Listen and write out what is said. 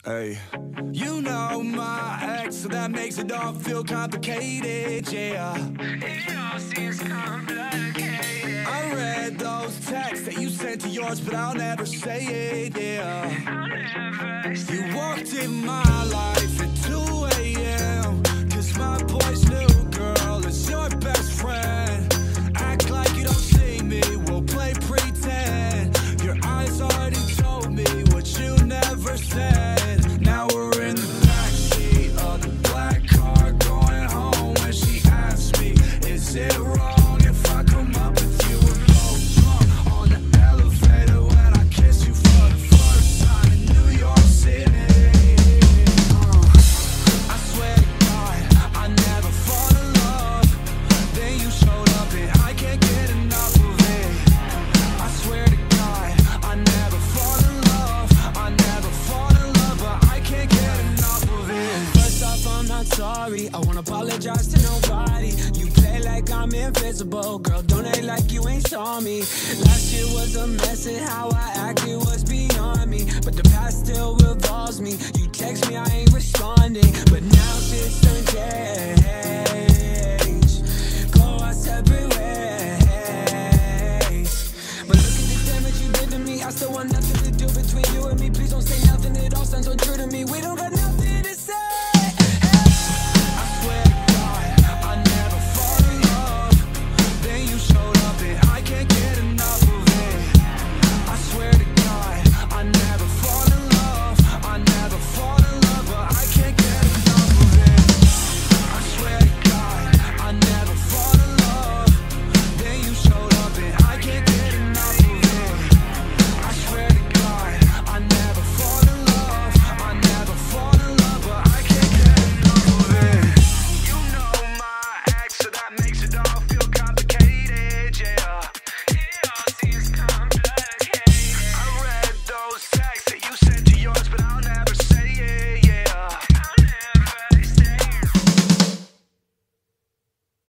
Hey, you know my ex, so that makes it all feel complicated, yeah. It all seems complicated. I read those texts that you sent to yours, but I'll never say it, yeah. I'll never say you walked in my life at 2 a.m. Cause my boy's new girl is your best friend. Act like you don't see me, we'll play pretend. Your eyes already told me what you never said. Now we're in the backseat of the black car going home. When she asks me, is it wrong if I come up with you? We're both drunk on the elevator when I kiss you for the first time in New York City. I swear to God, I never fall in love. Then you showed up and I can't get enough of it. I swear to God, I never fall in love. I never fall in love, but I can't get enough of it. First off, I'm not sorry, I won't apologize to nobody. You play like I'm invisible, girl, don't act like you ain't saw me. Last year was a mess and how I acted was beyond me, but the past still revolves me. You text me, I ain't